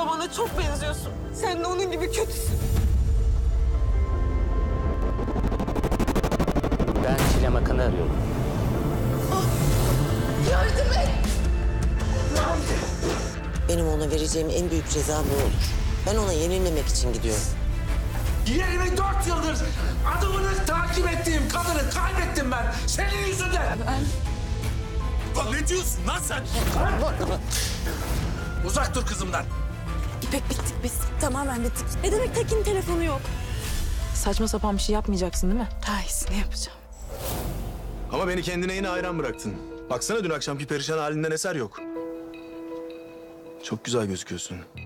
Babana çok benziyorsun. Sen de onun gibi kötüsün. Ben Çilem Akın'ı arıyorum. Yardım et! Benim ona vereceğim en büyük ceza bu olur. Ben ona yenilmemek için gidiyorum. 24 yıldır adımını takip ettiğim kadını kaybettim ben. Senin yüzünden. Lan ne diyorsun lan sen? Uzak dur kızımdan. İpek bittik biz. Tamamen bittik. Ne demek Tekin telefonu yok? Saçma sapan bir şey yapmayacaksın değil mi? Daha iyisini yapacağım. Ama beni kendine yine hayran bıraktın. Baksana dün akşamki perişan halinden eser yok. Çok güzel gözüküyorsun.